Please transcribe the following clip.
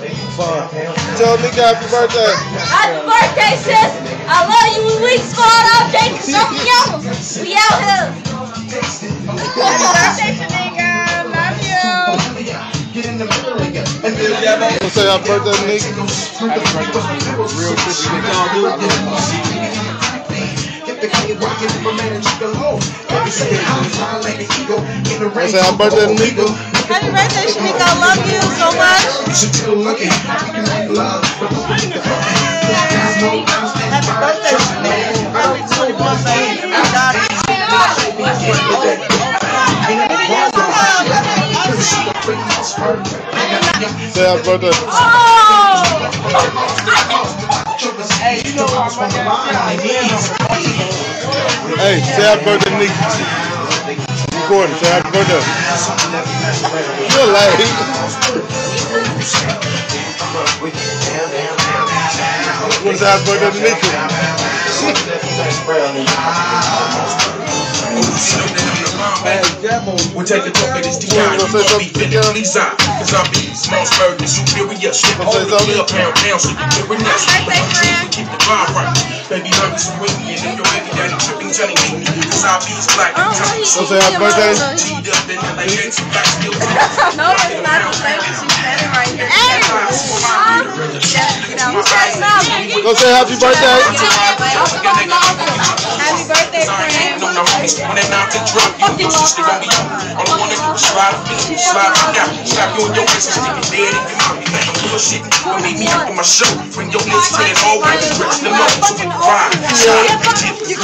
Fun. Tell Nika happy birthday. Happy birthday, sis. I love you. We squad all day. Something else. We out here. Happy birthday, Shanika. Love you. Say happy birthday, Nika. Happy birthday. Real Christian nigga. Say happy birthday, Nika. Happy birthday, Shanika. I love you so much. Happy birthday, Shanika. Happy 21, baby. God is Say happy birthday. Oh! Hey, you know what I'm Hey, say happy birthday, Nika. Recording. Say happy birthday. You're late. What's happy birthday to Nika? We'll take a talk of this DI. You gon' be feeling please out. Cause I'm being small, spurred, and superior. Shit, all the way up, pound down, so you can wear next. Keep the vibe right. Baby, love is windy, and then your baby daddy tripping, telling me. Cause I be black. So say happy birthday. No, it's not the same. She's standing right here. Hey! Go say happy birthday. Happy birthday, friend. When that mountain drop, you sister on me. All I wanna do is slide me out. Slap you in your face and stick it dead in your mouth. You ain't no bullshit. Don't meet me up on my show. Bring your little friends all white. Stretch them up so we can ride.